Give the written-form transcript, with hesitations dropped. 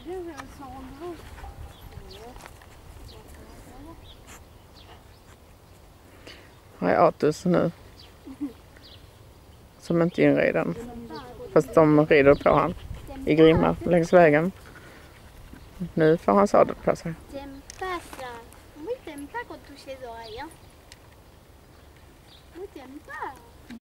Här är Atus nu. Som inte är inreden. Fast de rider på han i grimma längs vägen. Nu får han sadel på sig. Muy tempa con tu sedoria. Muy tempa.